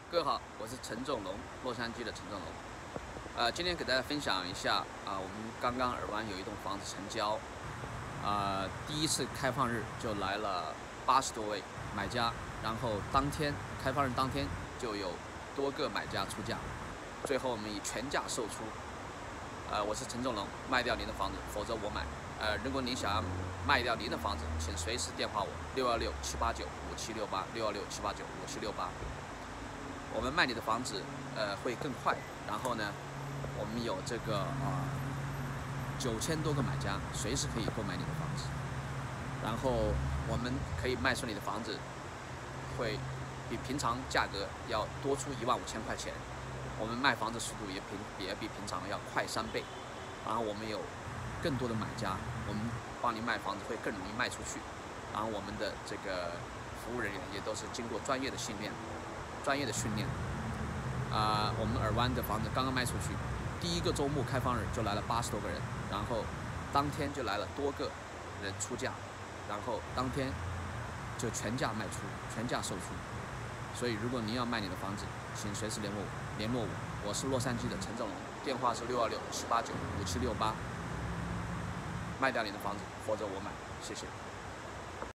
各位好，我是陈仲龙，洛杉矶的陈仲龙。今天给大家分享一下我们刚刚尔湾有一栋房子成交，第一次开放日就来了80多位买家，然后开放日当天就有多个买家出价，最后我们以全价售出。我是陈仲龙，卖掉您的房子，否则我买。如果您想要卖掉您的房子，请随时电话我616-789-5768，616-789-5768。我们卖你的房子，会更快。然后呢，我们有这个9000多个买家，随时可以购买你的房子。然后我们可以卖出你的房子，会比平常价格要多出15000块钱。我们卖房子速度也比平常要快3倍。然后我们有更多的买家，我们帮你卖房子会更容易卖出去。然后我们的这个服务人员也都是经过专业的训练。我们尔湾的房子刚刚卖出去，第一个周末开放日就来了80多个人，然后当天就来了多个人出价，然后当天就全价卖出，全价售出。所以如果您要卖你的房子，请随时联络我，我是洛杉矶的陈仲龙，电话是626-789-5768。卖掉你的房子，否则我买，谢谢。